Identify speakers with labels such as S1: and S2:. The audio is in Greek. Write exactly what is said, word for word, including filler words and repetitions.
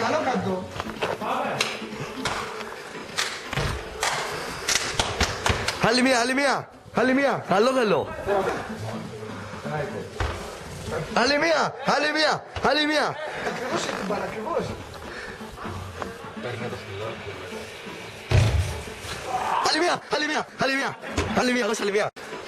S1: Πάνω κάτω.
S2: Άλλη μία, άλλη μία. Άλλη μία. Καλό θέλω. Άλλη μία, άλλη μία, άλλη μία.
S1: Ακριβώς έχει την μπάλα, ακριβώς.
S2: Άλλη μία, άλλη μία, άλλη μία. Άλλη μία, δώσε άλλη μία.